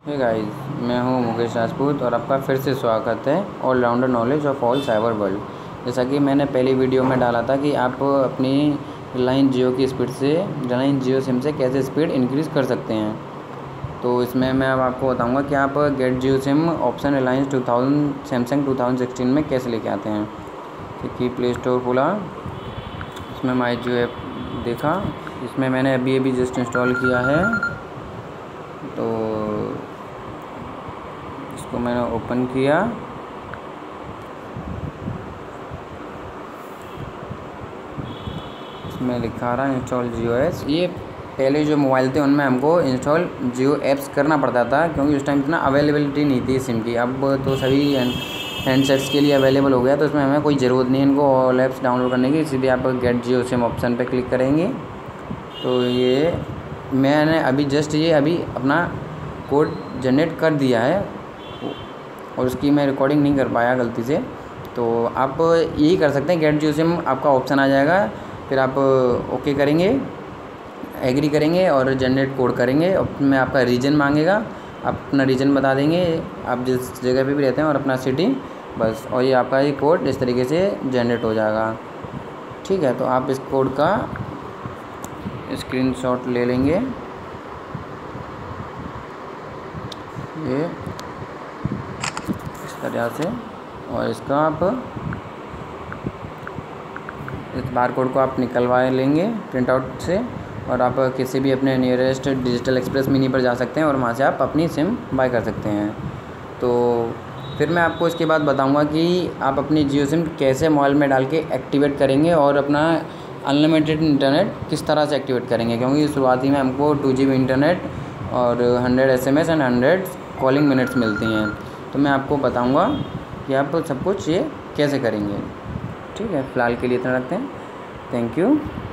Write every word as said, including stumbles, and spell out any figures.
Hey guys, मैं हूं मुकेश राजपूत और आपका फिर से स्वागत है allrounder knowledge of all cyber world. जैसा कि मैंने पहली वीडियो में डाला था कि आप अपनी रिलायंस जियो की स्पीड से रिलायंस जियो सिम से कैसे स्पीड इंक्रीज़ कर सकते हैं। तो इसमें मैं अब आपको बताऊंगा कि आप get Jio sim option Reliance two thousand Samsung two thousand sixteen में कैसे लेके आते हैं। क्योंकि प्ले स्टोर खोला, इसमें माई जियो ऐप देखा, इसमें मैंने अभी अभी जस्ट इंस्टॉल किया है। तो इसको मैंने ओपन किया, इसमें लिखा रहा इंस्टॉल जियो एप्स। ये पहले जो मोबाइल थे उनमें हमको इंस्टॉल जियो एप्स करना पड़ता था, क्योंकि उस टाइम इतना अवेलेबिलिटी नहीं थी सिम की। अब तो सभी हैंडसेट्स के लिए अवेलेबल हो गया, तो इसमें हमें कोई ज़रूरत नहीं है इनको ऑल ऐप्स डाउनलोड करने की। सीधे आप गेट जियो सिम ऑप्शन पर क्लिक करेंगे। तो ये मैंने अभी जस्ट ये अभी अपना कोड जनरेट कर दिया है और उसकी मैं रिकॉर्डिंग नहीं कर पाया गलती से। तो आप यही कर सकते हैं, गेट जियो सिम आपका ऑप्शन आ जाएगा, फिर आप ओके करेंगे, एग्री करेंगे और जनरेट कोड करेंगे। में आपका रीजन मांगेगा, आप अपना रीजन बता देंगे, आप जिस जगह पे भी रहते हैं और अपना सिटी, बस। और ये आपका ये कोड इस तरीके से जनरेट हो जाएगा। ठीक है, तो आप इस कोड का स्क्रीनशॉट ले लेंगे, ये इस तरह से, और इसका आप इस बार कोड को आप निकलवा लेंगे प्रिंट आउट से, और आप किसी भी अपने नियरेस्ट डिजिटल एक्सप्रेस मिनी पर जा सकते हैं और वहाँ से आप अपनी सिम बाय कर सकते हैं। तो फिर मैं आपको इसके बाद बताऊंगा कि आप अपनी जियो सिम कैसे मोबाइल में डाल के एक्टिवेट करेंगे और अपना अनलिमिटेड इंटरनेट किस तरह से एक्टिवेट करेंगे। क्योंकि शुरुआती में हमको टू जी बी इंटरनेट और hundred S M S and hundred calling minutes मिलती हैं। तो मैं आपको बताऊंगा कि आप सब कुछ ये कैसे करेंगे। ठीक है, फ़िलहाल के लिए इतना रखते हैं। Thank you.